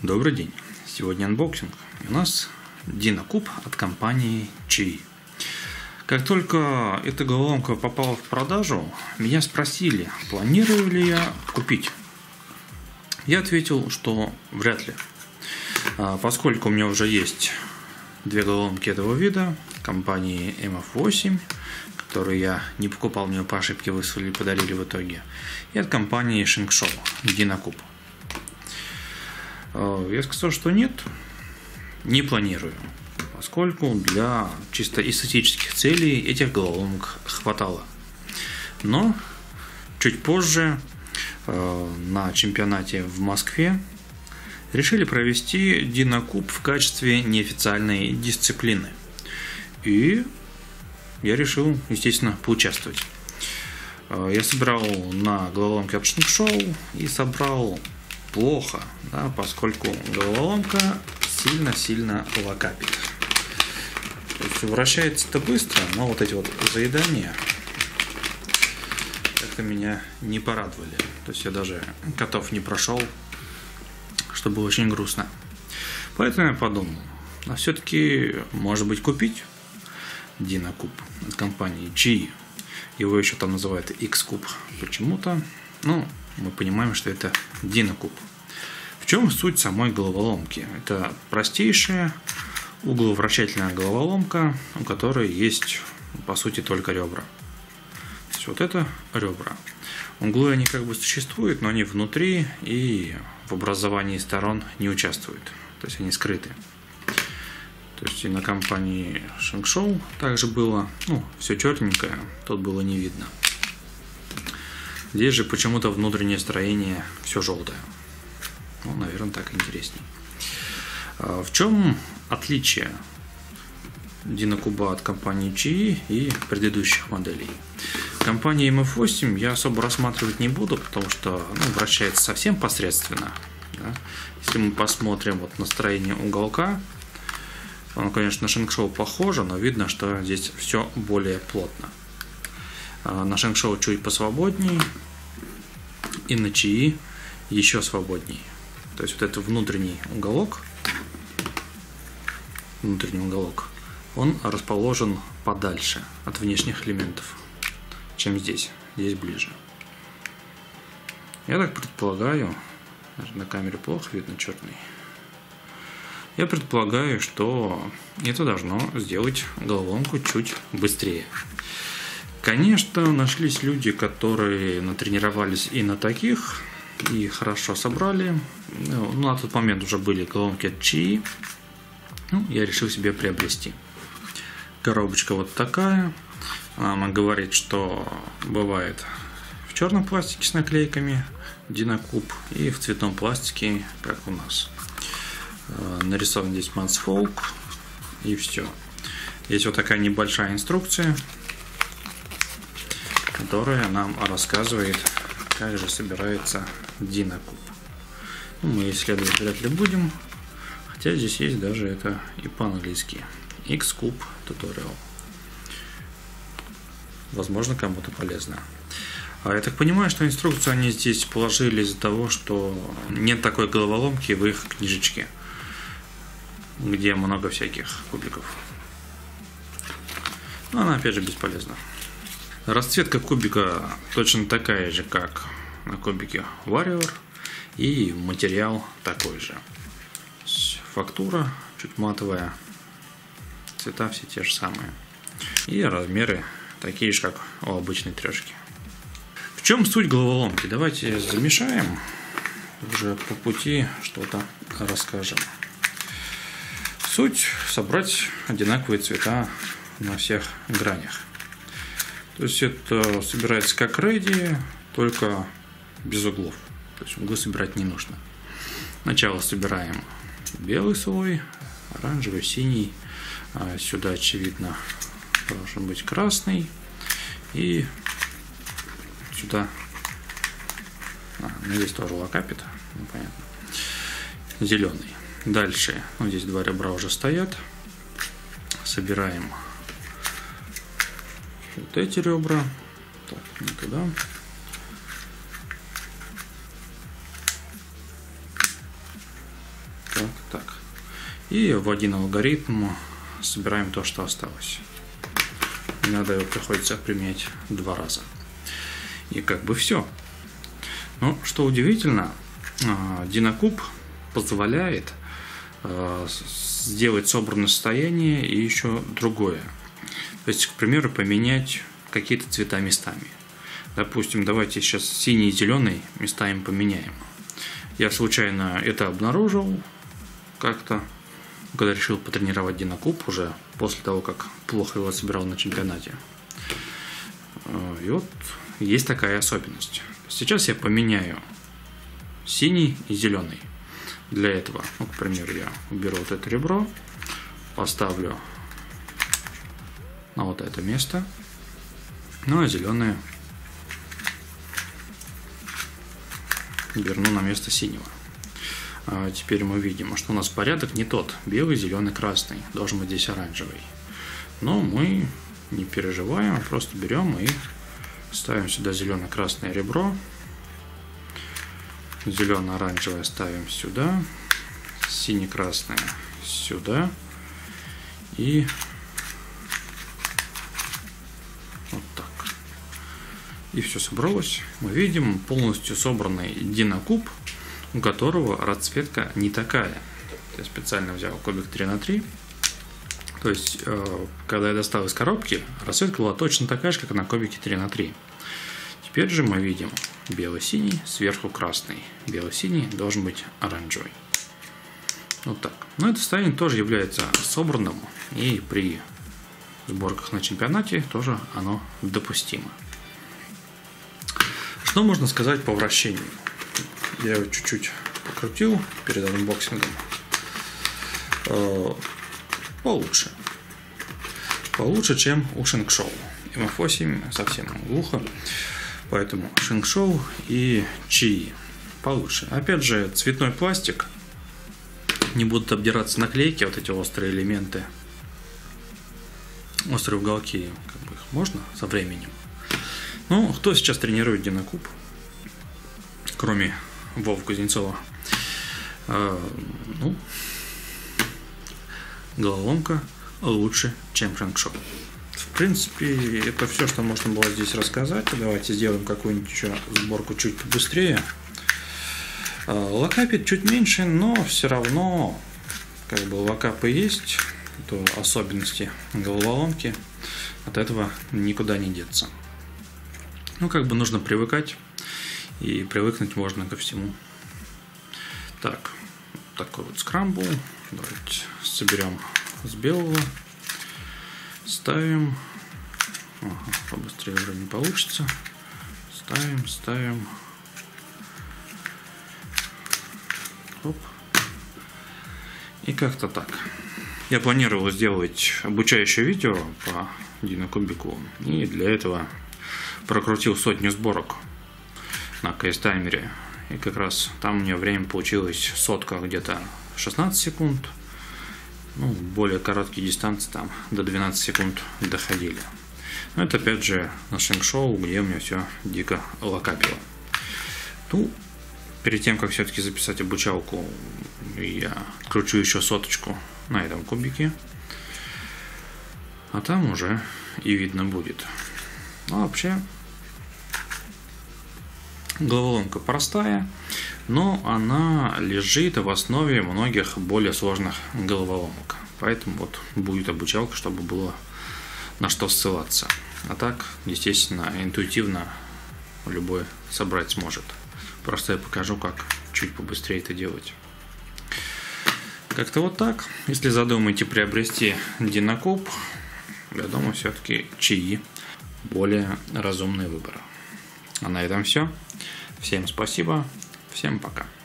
Добрый день! Сегодня анбоксинг. У нас Динокуб от компании Qi. Как только эта головоломка попала в продажу, меня спросили, планирую ли я купить. Я ответил, что вряд ли. Поскольку у меня уже есть две головоломки этого вида, компании MF8, которые я не покупал, мне по ошибке выслали, подарили в итоге, и от компании Shengshou Динокуб. Я сказал, что нет, не планирую, поскольку для чисто эстетических целей этих головоломок хватало. Но чуть позже на чемпионате в Москве решили провести Динокуб в качестве неофициальной дисциплины. И я решил, естественно, поучаствовать. Я собирал на головоломке от Shengshou и собрал плохо, да, поскольку головоломка сильно-сильно локапит. То есть вращается-то быстро, но вот эти вот заедания как-то меня не порадовали. То есть я даже котов не прошел, что было очень грустно. Поэтому я подумал, а все-таки, может быть, купить Динокуб от компании Qi. Его еще там называют X-куб почему-то. Ну, мы понимаем, что это Динокуб. В чем суть самой головоломки? Это простейшая угловращательная головоломка, у которой есть, по сути, только ребра. То есть вот это ребра. Углы они как бы существуют, но они внутри и в образовании сторон не участвуют. То есть они скрыты. То есть и на компании Shengshou также было, все черненькое, тут было не видно. Здесь же почему-то внутреннее строение все желтое. Наверное, так интересней. В чем отличие Динокуба от компании Qi и предыдущих моделей? Компании MF8 я особо рассматривать не буду, потому что вращается совсем посредственно. Да? Если мы посмотрим вот на строение уголка, оно, конечно, на Shengshou похоже, но видно, что здесь все более плотно. На Shengshou чуть посвободней, и на Qi еще свободней. То есть вот этот внутренний уголок, он расположен подальше от внешних элементов, чем здесь. Здесь ближе. Я так предполагаю, на камере плохо видно черный. Я предполагаю, что это должно сделать головоломку чуть быстрее. Конечно, нашлись люди, которые натренировались и на таких, и хорошо собрали. На тот момент уже были головоломки от Qi. Я решил себе приобрести. Коробочка вот такая. Она говорит, что бывает в черном пластике с наклейками Динокуб и в цветном пластике, как у нас. Нарисован здесь Мансфолк и все. Есть вот такая небольшая инструкция, которая нам рассказывает, как же собирается Динокуб. Мы исследовать вряд ли будем, хотя здесь есть даже это и по-английски. X-куб туториал. Возможно, кому-то полезно. Я так понимаю, что инструкцию они здесь положили из-за того, что нет такой головоломки в их книжечке, где много всяких кубиков. Но она опять же бесполезна. Расцветка кубика точно такая же, как на кубике Warrior, и материал такой же. Фактура чуть матовая, цвета все те же самые, и размеры такие же, как у обычной трешки. В чем суть головоломки? Давайте замешаем, уже по пути что-то расскажем. Суть – собрать одинаковые цвета на всех гранях. То есть это собирается как ready, только без углов. То есть углы собирать не нужно. Сначала собираем белый слой, оранжевый, синий. Сюда, очевидно, должен быть красный. И сюда, здесь тоже локапит, понятно, зеленый. Дальше, здесь два ребра уже стоят. Собираем вот эти ребра. Так, не туда. так. И в один алгоритм собираем то, что осталось. Иногда его приходится применять 2 раза. И как бы все. Но что удивительно, Динокуб позволяет сделать собранное состояние и еще другое. То есть, к примеру, поменять какие-то цвета местами. Допустим, давайте сейчас синий и зеленый местами поменяем. Я случайно это обнаружил как-то, когда решил потренировать Динокуб уже после того, как плохо его собирал на чемпионате. И вот есть такая особенность. Сейчас я поменяю синий и зеленый. Для этого, ну, к примеру, я уберу вот это ребро, поставлю на вот это место, ну а зеленое верну на место синего. Теперь мы видим, что у нас порядок не тот. Белый, зеленый, красный. Должен быть здесь оранжевый. Но мы не переживаем, просто берем и ставим сюда зеленое-красное ребро. Зелено-оранжевое ставим сюда. Сине-красное сюда. И вот так. И все собралось. Мы видим полностью собранный Динокуб, у которого расцветка не такая. Я специально взял кубик 3х3. То есть, когда я достал из коробки, расцветка была точно такая же, как на кубике 3х3. Теперь же мы видим бело-синий, сверху красный. Бело-синий должен быть оранжевый. Вот так. Но это состояние тоже является собранным, и при сборках на чемпионате тоже оно допустимо. Что можно сказать по вращению? Я его чуть-чуть покрутил перед анбоксингом. Получше. Получше, чем у Шенкшоу. MF8 совсем глухо. Поэтому Шенкшоу и Чи получше. Опять же, цветной пластик. Не будут обдираться наклейки, вот эти острые элементы. Острые уголки, как бы их можно со временем. Ну, кто сейчас тренирует Динокуб? Кроме Вовы Кузнецова. Ну, головоломка лучше, чем Шенкшоу. В принципе, это все, что можно было здесь рассказать. Давайте сделаем какую-нибудь еще сборку чуть побыстрее. Локапит чуть меньше, но все равно как бы локапы есть. Это особенности головоломки. От этого никуда не деться. Ну, как бы нужно привыкать. И привыкнуть можно ко всему. Так, такой вот скрамбл. Давайте соберем с белого. Ставим. Ага, побыстрее уже не получится. Ставим. Оп. И как-то так. Я планировал сделать обучающее видео по Динокубику. И для этого прокрутил 100 сборок на кейс-таймере. И как раз там у меня время получилось сотка где-то 16 секунд. Ну, более короткие дистанции там до 12 секунд доходили. Но это опять же на Шенкшоу, где у меня все дико локапило. Ну, перед тем, как все-таки записать обучалку, я кручу еще соточку на этом кубике. А там уже и видно будет. Ну, вообще, головоломка простая, но она лежит в основе многих более сложных головоломок. Поэтому вот будет обучалка, чтобы было на что ссылаться. А так, естественно, интуитивно любой собрать сможет. Просто я покажу, как чуть побыстрее это делать. Как-то вот так. Если задумаете приобрести Динокуб, я думаю, все-таки Чи более разумный выбор. А на этом все. Всем спасибо. Всем пока.